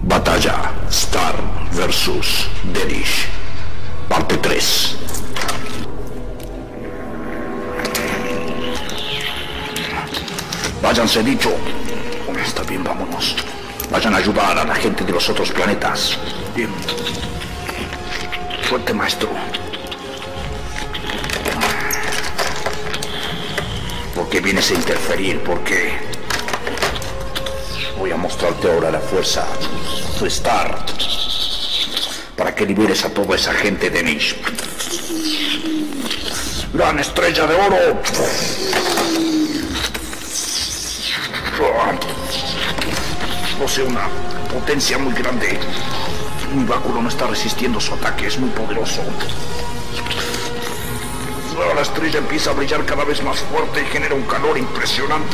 Batalla Star vs Danish, parte 3. Váyanse, dicho. Está bien, vámonos. Vayan a ayudar a la gente de los otros planetas. Bien. Suerte, maestro. ¿Por qué vienes a interferir? ¿Por qué? Voy a mostrarte ahora la fuerza, tu Star, para que liberes a toda esa gente de Nish. ¡Gran estrella de oro! Posee una potencia muy grande. Mi báculo no está resistiendo su ataque, es muy poderoso. La estrella empieza a brillar cada vez más fuerte y genera un calor impresionante.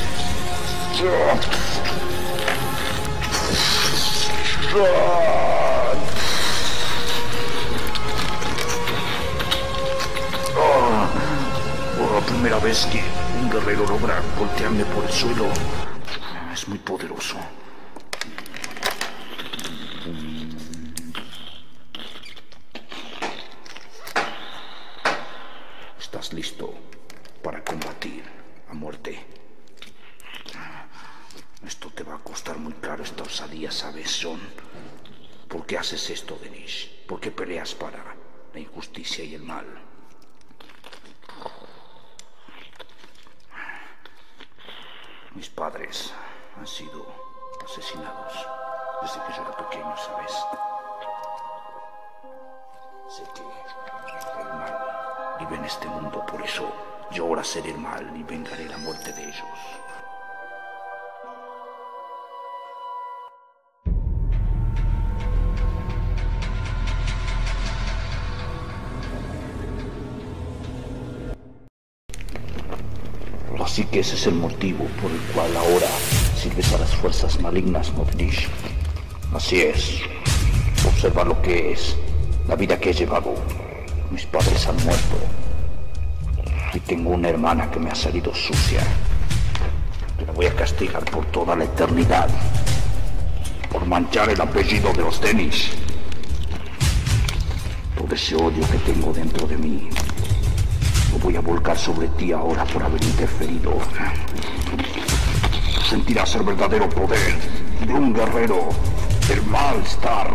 La primera vez que un guerrero logra voltearme por el suelo, es muy poderoso. ¿Estás listo para combatir a muerte? Esto te va a costar muy caro, esta osadía, ¿sabes, John? ¿Por qué haces esto, Danish? ¿Por qué peleas para la injusticia y el mal? Mis padres han sido asesinados desde que yo era pequeño, ¿sabes? Sé que el mal vive en este mundo, por eso yo ahora seré el mal y vengaré la muerte de ellos. Así que ese es el motivo por el cual ahora sirves a las fuerzas malignas, Danish. Así es. Observa lo que es la vida que he llevado. Mis padres han muerto. Y tengo una hermana que me ha salido sucia. Te la voy a castigar por toda la eternidad. Por manchar el apellido de los Danish. Todo ese odio que tengo dentro de mí lo voy a volcar sobre ti ahora por haber interferido. Sentirás el verdadero poder de un guerrero del mal, Star.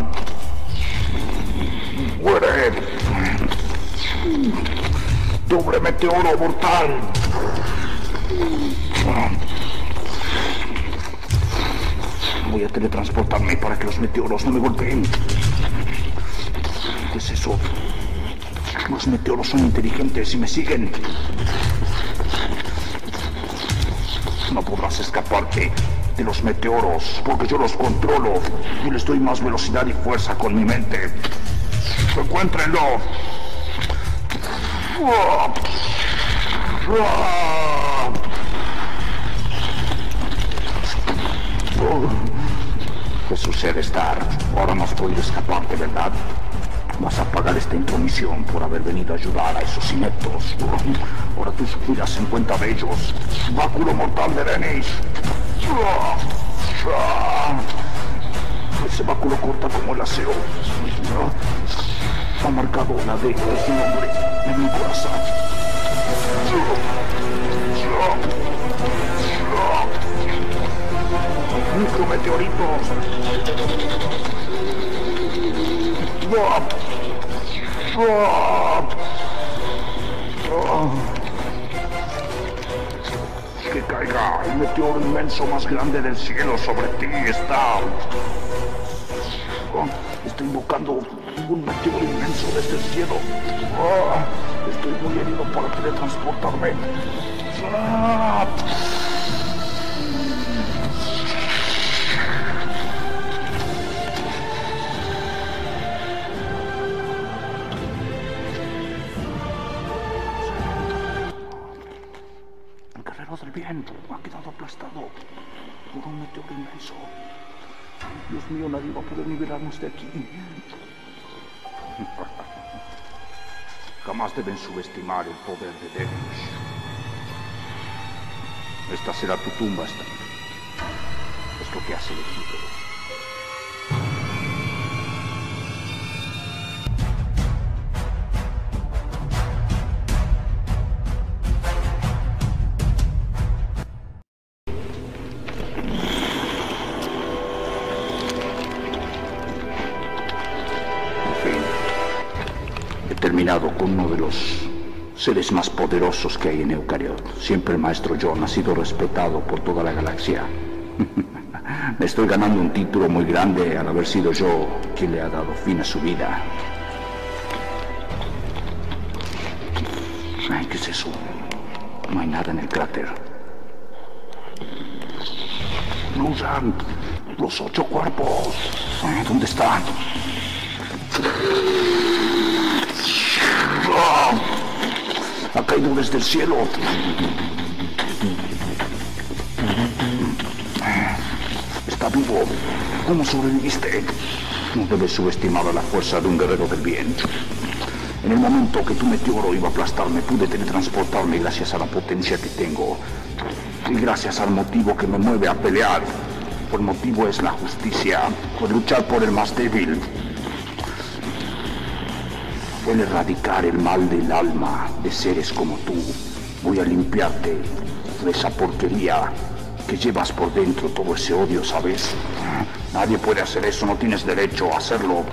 Muere. Doble meteoro mortal. Voy a teletransportarme para que los meteoros no me golpeen. ¿Qué es eso? Los meteoros son inteligentes y me siguen. No podrás escaparte de los meteoros, porque yo los controlo y les doy más velocidad y fuerza con mi mente. ¡Encuéntrenlo! ¿Qué sucede, Star? Ahora no has podido escaparte, ¿verdad? Vas a pagar esta intromisión por haber venido a ayudar a esos ineptos. Ahora tú sufrirás en cuenta de ellos. Báculo mortal de Danish. Ese báculo corta como el acero. Ha marcado la D de su nombre en mi corazón. Micrometeoritos. Que caiga el meteoro inmenso más grande del cielo sobre ti, está. Estoy invocando un meteoro inmenso desde el cielo. Estoy muy herido para teletransportarme. Del bien, ha quedado aplastado por un meteoro inmenso. Dios mío, nadie va a poder liberarnos de aquí. Jamás deben subestimar el poder de Danish. Esta será tu tumba, Star. Es lo que has elegido. terminado con uno de los seres más poderosos que hay en Eucariot. Siempre el maestro John ha sido respetado por toda la galaxia. Me estoy ganando un título muy grande al haber sido yo quien le ha dado fin a su vida. Ay, ¿qué es eso? No hay nada en el cráter. Luzan, los 8 cuerpos. Ay, ¿dónde están? Ha caído desde el cielo. Está vivo. ¿Cómo sobreviviste? No debes subestimar a la fuerza de un guerrero del bien. En el momento que tu meteoro iba a aplastarme, pude teletransportarme gracias a la potencia que tengo. Y gracias al motivo que me mueve a pelear. El motivo es la justicia, por luchar por el más débil. El erradicar el mal del alma de seres como tú. Voy a limpiarte de esa porquería que llevas por dentro, todo ese odio, ¿sabes? Nadie puede hacer eso, no tienes derecho a hacerlo.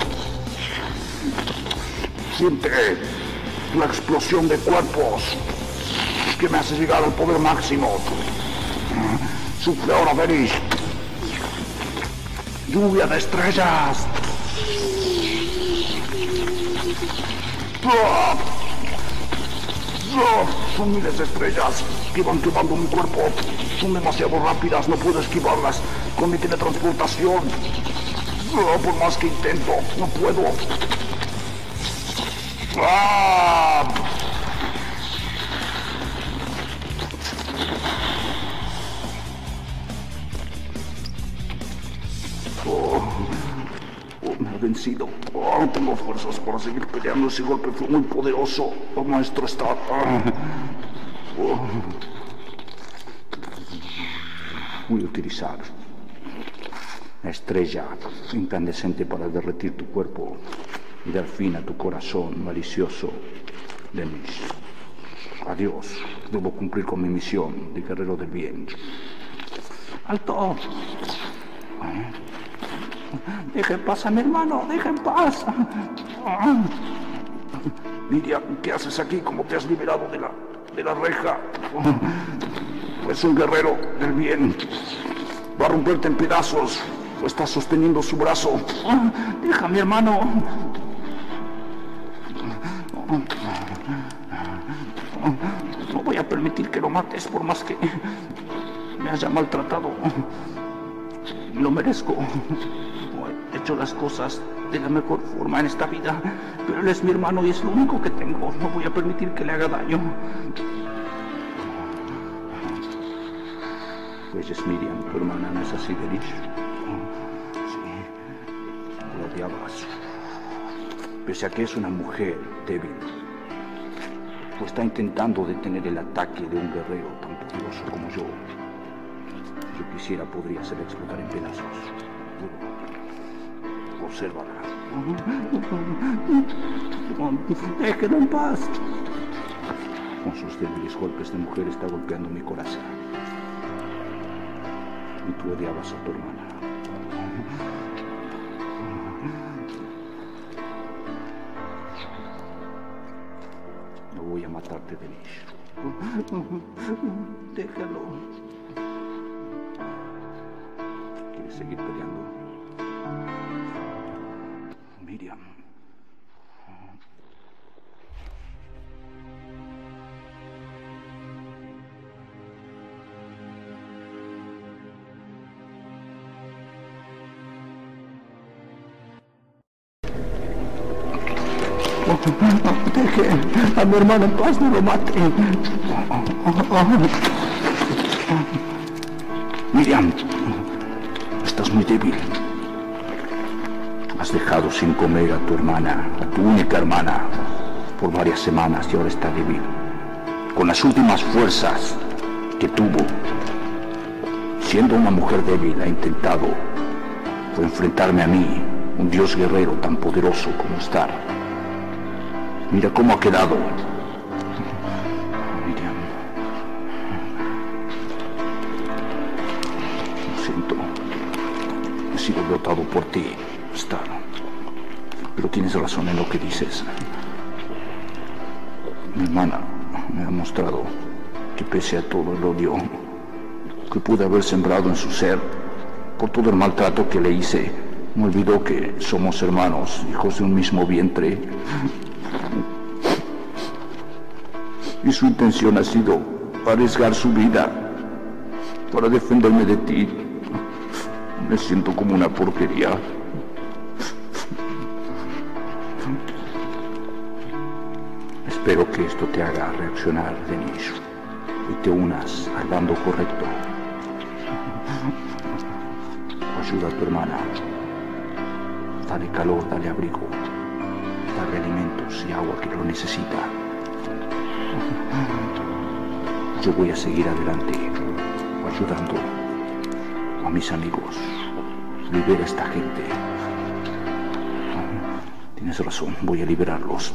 Siente la explosión de cuerpos que me hace llegar al poder máximo. Sufre ahora, Verish. Lluvia de estrellas. Son miles de estrellas que van quemando mi cuerpo. Son demasiado rápidas, no puedo esquivarlas con mi teletransportación. Por más que intento, no puedo. Me ha vencido. No tengo fuerzas para seguir peleando. Ese golpe fue muy poderoso. El maestro está... Voy a utilizar la estrella incandescente para derretir tu cuerpo y dar fin a tu corazón malicioso, Denis. Adiós. Debo cumplir con mi misión de guerrero del bien. ¡Alto! Deja en paz a mi hermano, deja en paz. Miriam, ¿qué haces aquí? ¿Cómo te has liberado de la reja? Es un guerrero del bien. Va a romperte en pedazos. Estás sosteniendo su brazo. Deja a mi hermano. No voy a permitir que lo mates por más que me haya maltratado. Lo merezco. He hecho las cosas de la mejor forma en esta vida, pero él es mi hermano y es lo único que tengo. No voy a permitir que le haga daño. Pues es Miriam, tu hermana, ¿no es así, Verish? Sí, lo odiabas. Pese a que es una mujer débil, pues está intentando detener el ataque de un guerrero tan poderoso como yo. Yo quisiera podría hacer explotar en pedazos. Obsérvala. Déjelo en paz. Con sus débiles golpes de mujer está golpeando mi corazón. Y tú odiabas a tu hermana. No voy a matarte, Denis. Déjalo. ¿Quieres seguir peleando? Miriam. Deje a mi hermano en paz, no lo mate. Miriam, estás muy débil. Has dejado sin comer a tu hermana, a tu única hermana, por varias semanas y ahora está débil. Con las últimas fuerzas que tuvo, siendo una mujer débil, ha intentado enfrentarme a mí, un dios guerrero tan poderoso como Star. Mira cómo ha quedado. Miriam. Lo siento. He sido derrotado por ti, Star. Pero tienes razón en lo que dices. Mi hermana me ha mostrado que pese a todo el odio que pude haber sembrado en su ser, por todo el maltrato que le hice, me olvidó que somos hermanos, hijos de un mismo vientre. Y su intención ha sido arriesgar su vida para defenderme de ti. Me siento como una porquería. Espero que esto te haga reaccionar, Denis, y te unas al bando correcto. Ayuda a tu hermana. Dale calor, dale abrigo, dale alimentos y agua que lo necesita. Yo voy a seguir adelante, ayudando a mis amigos. Libera a esta gente. Tienes razón, voy a liberarlos.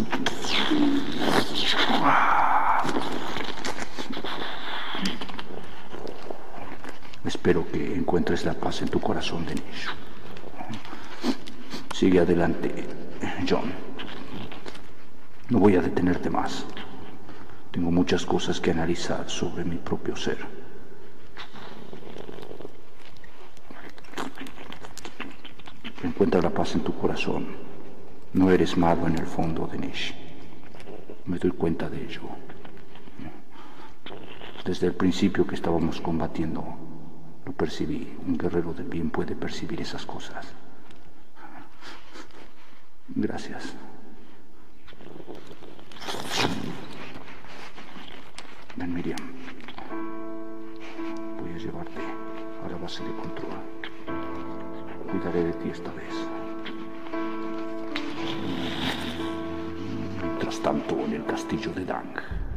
Espero que encuentres la paz en tu corazón, Denis. Sigue adelante, John. No voy a detenerte más. Tengo muchas cosas que analizar sobre mi propio ser. Encuentra la paz en tu corazón. No eres malo en el fondo, Denis. Me doy cuenta de ello. Desde el principio que estábamos combatiendo, lo percibí. Un guerrero del bien puede percibir esas cosas. Gracias. Ven, Miriam. Voy a llevarte a la base de control. Cuidaré de ti esta vez. Mientras tanto, en el castillo de Dang.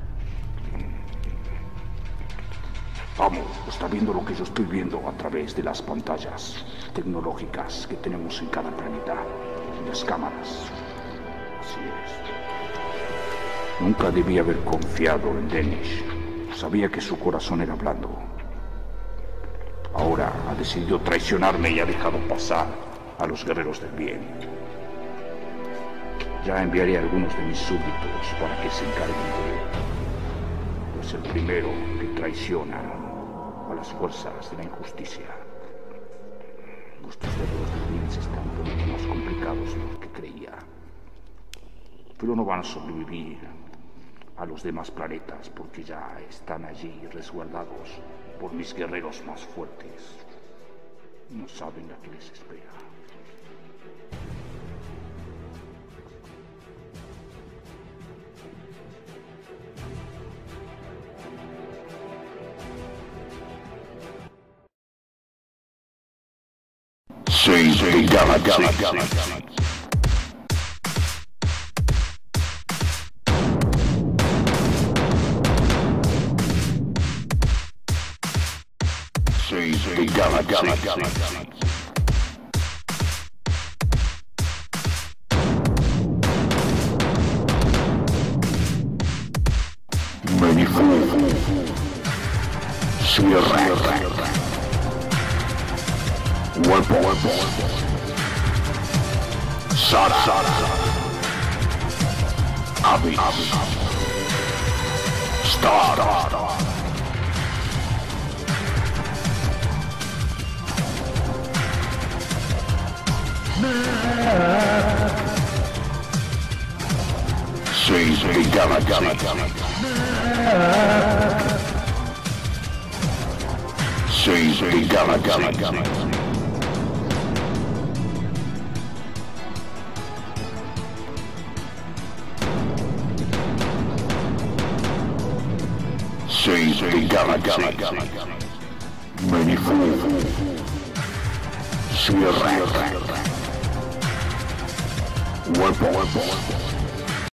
Amo, está viendo lo que yo estoy viendo a través de las pantallas tecnológicas que tenemos en cada planeta. Las cámaras. Así es. Nunca debí haber confiado en Denis. Sabía que su corazón era blando. Ahora ha decidido traicionarme y ha dejado pasar a los guerreros del bien. Ya enviaré a algunos de mis súbditos para que se encarguen de él. Es el primero que traiciona a las fuerzas de la injusticia. Nuestros guerreros del bien se están poniendo más complicados de lo que creía. Pero no van a sobrevivir a los demás planetas porque ya están allí resguardados por mis guerreros más fuertes. No saben a qué les espera. Save the galaxy. Save the galaxy. Manifold. Sierra. Weapon. Sara. Abyss. Star. Save the galaxy. Save the galaxy. Save the galaxy. Manifold. Sierra. Weapon.